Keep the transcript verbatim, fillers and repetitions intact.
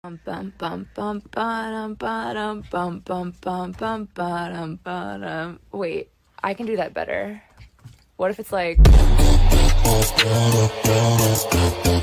Bum bum bum bum bum bum bum bum bum bum bum bum. Wait, I can do that better. What if it's like